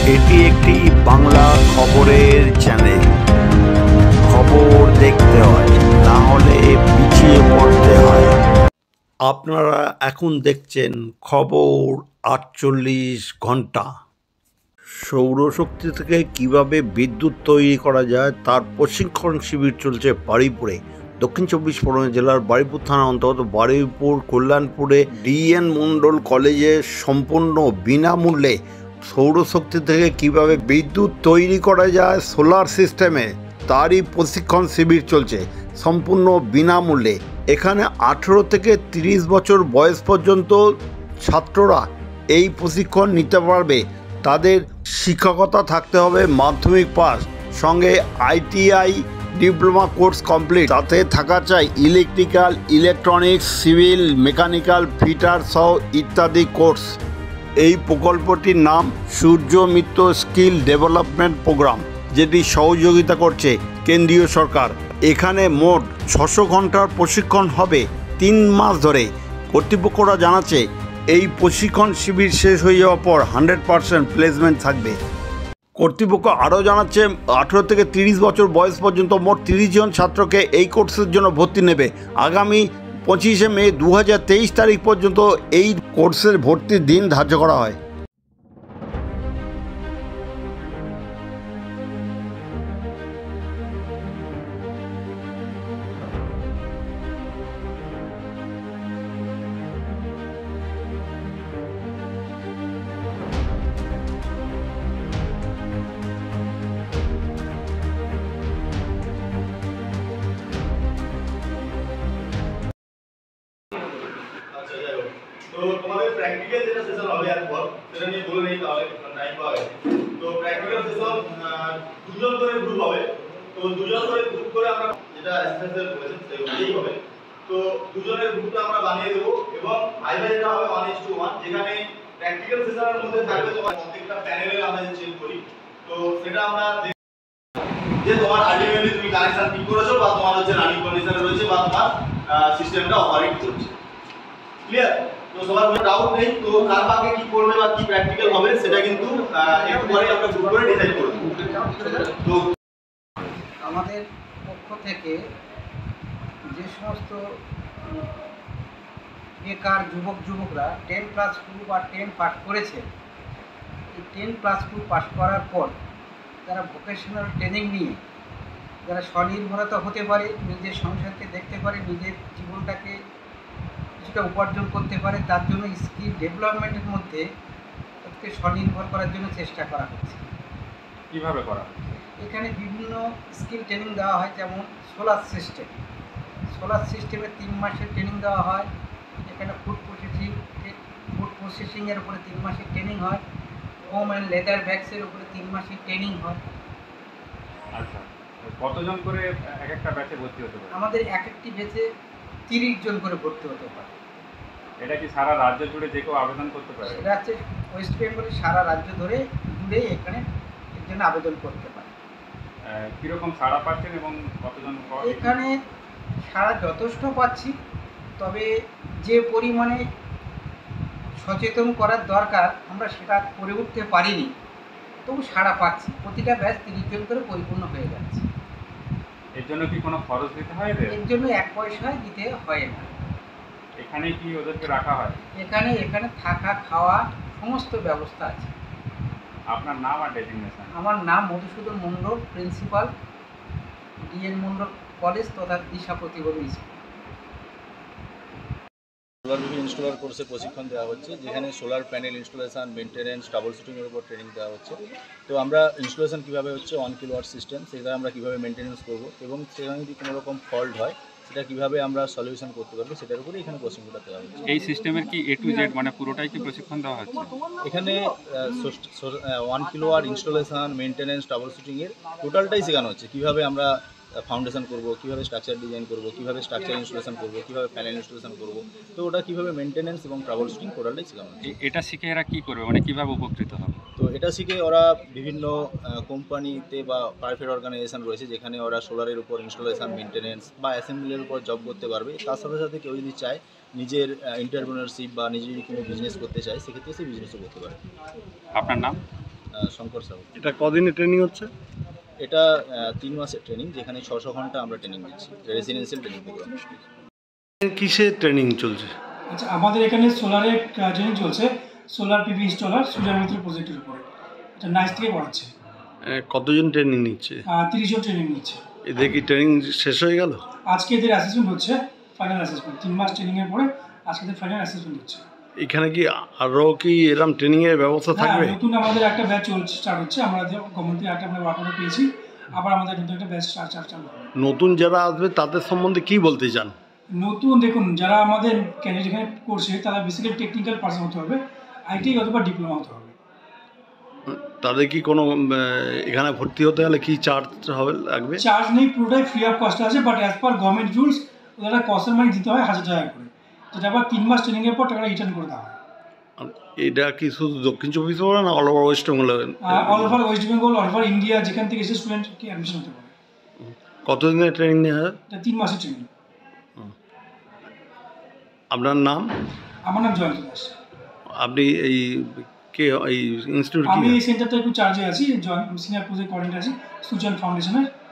এটি একটি বাংলা খবরের চ্যানেল। খবর দেখতে হয়, না হলে পিছিয়ে পড়তে হয়। আপনারা এখন দেখছেন খবর 48 ঘন্টা। সৌরশক্তি থেকে কিভাবে বিদ্যুৎ তৈরি করা যায় তার প্রশিক্ষণ শিবির চলছে বারুইপুরে। দক্ষিণ 24 পরগনা জেলার বারুইপুর থানার অন্তর্গত বারুইপুর কল্যাণপুরে ডিএন মন্ডল কলেজে সম্পূর্ণ বিনামূল্যে সৌরশক্তি থেকে কিভাবে বিদ্যুৎ তৈরি করা যায় সোলার সিস্টেমে তারই প্রশিক্ষণ শিবির চলছে সম্পূর্ণ বিনামূল্যে। এখানে 18 থেকে 30 বছর বয়স পর্যন্ত ছাত্ররা এই প্রশিক্ষণ নিতে পারবে। তাদের শিক্ষকতা থাকতে হবে মাধ্যমিক পাস, সঙ্গে ITI ডিপ্লোমা কোর্স কমপ্লিট। তাতে থাকা চাই electrical, electronics, civil, mechanical, fitter সহ ইত্যাদি কোর্স। এই প্রকল্পটির নাম Surya Mitra skill development programme, যেটি সহযোগিতা করছে কেন্দ্রীয় সরকার। এখানে মোট 600 ঘন্টার প্রশিক্ষণ হবে 3 মাস ধরে। কর্তৃপক্ষরা জানাচ্ছে এই প্রশিক্ষণ শিবির শেষ হয়ে যাওয়ার পর 100% প্লেসমেন্ট থাকবে। কর্তৃপক্ষ আরও জানাচ্ছে 18 থেকে 30 বছর বয়স পর্যন্ত মোট 30 জন ছাত্রকে এই কোর্সের জন্য ভর্তি নেবে। আগামী 25শে মে 2023 তারিখ পর্যন্ত এই কোর্সের ভর্তির দিন ধার্য করা হয়। তো তোমাদের প্র্যাকটিক্যাল যেটা সেশন হবে এরপর সেটা নিয়ে বলে নেই, তাহলে টাইম পাওয়া গেছে। তো প্র্যাকটিক্যাল সেশন দুজন করে গ্রুপ হবে। তো দুজন করে গ্রুপ করে আমরা যেটা এসএসএল বলেছেন সেটাই হবে। তো দুজনের গ্রুপটা আমরা বানিয়ে দেবো এবং ভাইভা যেটা হবে 1:1, যেখানে প্র্যাকটিক্যাল সেশনের মধ্যে থাকবে তোমার প্রত্যেকটা প্যানেলে আমরা যে চেক করি। তো সেটা আমরা যে তোমার আলটিমেটলি তুমি কানেকশন ঠিক করেছো বা তোমার হচ্ছে রানিং কন্ডিশনে রয়েছে বা তোমার সিস্টেমটা অপারেট করছে। ক্লিয়ার? তো সবার কোনো ডাউট নেই। তো কার ভাগে কি করবে বা কি প্র্যাকটিক্যাল হবে সেটা কিন্তু একটু পরে আমরা গ্রুপ করে ডিসাইড করব। তো আমাদের পক্ষ থেকে যে সমস্ত বেকার যুবকরা 10+2 বা 10 পাস করেছে, এই 10+2 পাস করার পর যারা ভোকেশনাল ট্রেনিং নিয়ে যারা স্বনির্ভরতা হতে পারে, নিজের সংসারকে দেখতে পারে, নিজের জীবনটাকে কিছুটা উপার্জন করতে পারে, তার জন্য স্কিল ডেভেলপমেন্টের মধ্যে তাদেরকে স্বনির্ভর করার জন্য চেষ্টা করা হচ্ছে। কীভাবে করা হচ্ছে? এখানে বিভিন্ন স্কিল ট্রেনিং দেওয়া হয়, যেমন সোলার সিস্টেমে 3 মাসের ট্রেনিং দেওয়া হয়। এখানে ফুড প্রসেসিংয়ের উপরে 3 মাসের ট্রেনিং হয়। হোম অ্যান্ড লেদার ব্যাগসের উপরে 3 মাসের ট্রেনিং হয়। আচ্ছা, কতজন করে এক একটা ব্যাচে ভর্তি হতে পারে? আমাদের এক একটি ব্যাচে 30 জন করে ভর্তি হতে পারে। এটা কি সারা রাজ্য জুড়ে যে কেউ আবেদন করতে পারে? এটা হচ্ছে ওয়েস্ট বেঙ্গলের সারা রাজ্য জুড়ে এখানে এর জন্য আবেদন করতে পারে। কীরকম সাড়া পাচ্ছেন এবং কতজন? এখানে সাড়া যথেষ্ট পাচ্ছি, তবে যে পরিমাণে সচেতন করার দরকার আমরা সেটা করে উঠতে পারিনি, তবু সাড়া পাচ্ছি। প্রতিটা ব্যাচ 30 জন করে পরিপূর্ণ হয়ে যাচ্ছে। এর জন্য কি কোনো খরচ দিতে হয়? এর জন্য 1 পয়সা দিতে হয় না। এখানে কি ওদেরকে রাখা হয়? এখানে থাকা খাওয়া সমস্ত ব্যবস্থা আছে। আপনার নাম আর ডেজিগনেশন? আমার নাম Madhusudan Mondal, principal, DN Mondal college তথা দিশা প্রতিবন্ধী স্কুল। সোলার বিভিন্ন ইনস্টলার কোর্সে প্রশিক্ষণ দেওয়া হচ্ছে, যেখানে solar panel installation, maintenance, trouble শুটিংয়ের উপর ট্রেনিং দেওয়া হচ্ছে। তো আমরা ইনস্টলেশন কীভাবে হচ্ছে 1 কিলোওয়াট সিস্টেম, সেটা আমরা কীভাবে মেনটেন্যান্স করবো এবং সেখানে যদি কোনো রকম ফল্ট হয় সেটা কীভাবে আমরা সলিউশন করতে পারবো সেটার উপরে এখানে প্রশিক্ষণটা দেওয়া হচ্ছে। এই সিস্টেমের কি A to Z মানে পুরোটাই কি প্রশিক্ষণ দেওয়া হচ্ছে? এখানে 1 কিলোওয়াট ইনস্টলেশন, মেনটেন্যান্স, ট্রাবল শুটিংয়ের টোটালটাই শেখানো হচ্ছে। কীভাবে আমরা ফাউন্ডেশন করব, কীভাবে স্ট্রাকচার ডিজাইন করব, কীভাবে স্ট্রাকচার ইনস্টলেশন করব, কীভাবে প্যানেল ইনস্টলেশন করব, তো ওটা কীভাবে মেনটেন্যান্স এবং ট্রাবল শুটিং টোটালটাই শেখানো হচ্ছে। এটা শিখে এরা কী করবে, মানে কীভাবে উপকৃত হবে? তো এটা শিখে ওরা বিভিন্ন কোম্পানিতে বা প্রাইভেট অর্গানাইজেশন রয়েছে, যেখানে ওরা সোলারের উপর ইনস্টলেশন, মেনটেন্যান্স বা অ্যাসেম্বলির উপর জব করতে পারবে। তার সাথে সাথে কেউ যদি চায় নিজের এন্টারপ্রেনারশিপ বা নিজে যদি কোনো বিজনেস করতে চায়, সেক্ষেত্রে সে বিজনেসও করতে পারে। আপনার নাম? শঙ্কর সাহু। এটা কদিনের ট্রেনিং হচ্ছে? এটা 3 মাসের ট্রেনিং, যেখানে 600 ঘন্টা আমরা ট্রেনিং দিচ্ছি, রেসিডেন্সিয়াল ট্রেনিং প্রোগ্রাম। কিসের ট্রেনিং চলছে? আচ্ছা, আমাদের এখানে সোলারের ট্রেনিং চলছে, সোলার পিভি ইনস্টলার সূর্যমিত্র প্রজেক্টের উপরে। এটা নাইস থেকে পড়াচ্ছে। কতজন ট্রেনিং নিচ্ছে? 30 জন ট্রেনিং নিচ্ছে। এদের কি ট্রেনিং শেষ হয়ে গেল? আজকে এদের অ্যাসেসমেন্ট হচ্ছে, ফাইনাল অ্যাসেসমেন্ট। 3 মাস ট্রেনিংয়ের পরে আজকে এদের ফাইনাল অ্যাসেসমেন্ট হচ্ছে। এখানে কি আরও কি এরকম ট্রেনিংয়ের ব্যবস্থা থাকবে? নতুন আমাদের একটা ব্যাচ স্টার্ট হচ্ছে, আমরা গভর্নমেন্ট থেকে একটা ওয়ার্ক অর্ডার পেয়েছি, আবার আমাদের নতুন একটা ব্যাচ চালু হবে। নতুন যারা আসবে তাদের সম্বন্ধে কি বলতে চান? নতুন দেখুন, যারা আমাদের ক্যান্ডিডেট এখানে করছে তারা বেসিক্যালি টেকনিক্যাল পার্সন হতে হবে, আইটি অথবা ডিপ্লোমা হতে হবে। তাদের কি কোনো এখানে ভর্তি হতে হলে কি চার্জ হবে লাগবে? চার্জ নেই, পুরোটাই ফ্রি অফ কস্ট আছে, but as per government rules ওদের কস্টের মানি দিতে হয় 1000 টাকা করে, যেটা আবার 3 মাস ট্রেনিংয়ের পর টাকা রিটার্ন করে দেওয়া হয়। এটা কি শুধু দক্ষিণ চব্বিশ পরগনা না all over West Bengal? All over West Bengal, all over India, যেখান থেকে এসে স্টুডেন্টকে অ্যাডমিশন হতে পারে। কতদিনের ট্রেনিং নেওয়া হয়? এটা 3 মাসের ট্রেনিং। আপনার নাম? আমার নাম জয়ন্ত দাস। আপনি এই কে এই ইনস্টিটিউট? আমি এই সেন্টারটা একটু চার্জে আছি, সিনিয়র প্রজেক্ট কোঅর্ডিনেটর আছি সুজন ফাউন্ডেশনের।